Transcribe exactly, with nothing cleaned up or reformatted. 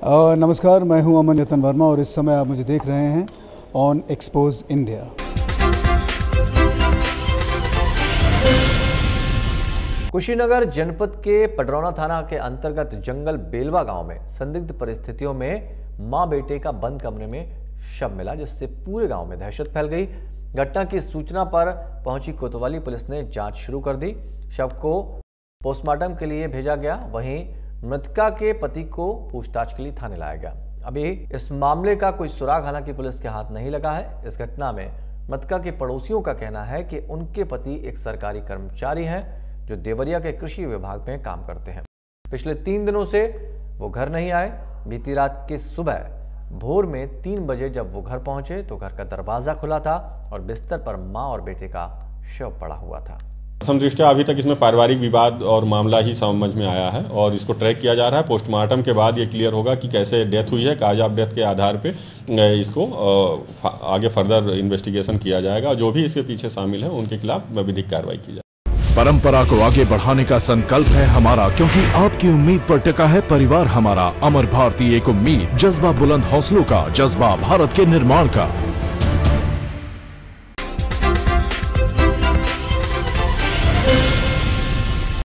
Uh, नमस्कार, मैं हूं अमन यतन वर्मा और इस समय आप मुझे देख रहे हैं ऑन एक्सपोज इंडिया। कुशीनगर जनपद के पडरौना थाना के अंतर्गत जंगल बेलवा गांव में संदिग्ध परिस्थितियों में मां बेटे का बंद कमरे में शव मिला, जिससे पूरे गांव में दहशत फैल गई। घटना की सूचना पर पहुंची कोतवाली पुलिस ने जांच शुरू कर दी। शव को पोस्टमार्टम के लिए भेजा गया। वहीं मृतका के पति को पूछताछ के लिए थाने लाया गया। अभी इस मामले का कोई सुराग हालांकि पुलिस के हाथ नहीं लगा है। इस घटना में मृतका के पड़ोसियों का कहना है कि उनके पति एक सरकारी कर्मचारी हैं जो देवरिया के कृषि विभाग में काम करते हैं। पिछले तीन दिनों से वो घर नहीं आए। बीती रात के सुबह भोर में तीन बजे जब वो घर पहुंचे तो घर का दरवाजा खुला था और बिस्तर पर मां और बेटे का शव पड़ा हुआ था। प्रथम दृष्टया अभी तक इसमें पारिवारिक विवाद और मामला ही समझ में आया है और इसको ट्रैक किया जा रहा है। पोस्टमार्टम के बाद ये क्लियर होगा कि कैसे डेथ हुई है। काज ऑफ डेथ के आधार पे इसको आगे फर्दर इन्वेस्टिगेशन किया जाएगा। जो भी इसके पीछे शामिल है उनके खिलाफ विधिक कार्रवाई की जाएगी। परंपरा को आगे बढ़ाने का संकल्प है हमारा, क्योंकि आपकी उम्मीद पर टिका है परिवार हमारा। अमर भारती एक उम्मीद, जज्बा बुलंद हौसलों का, जज्बा भारत के निर्माण का।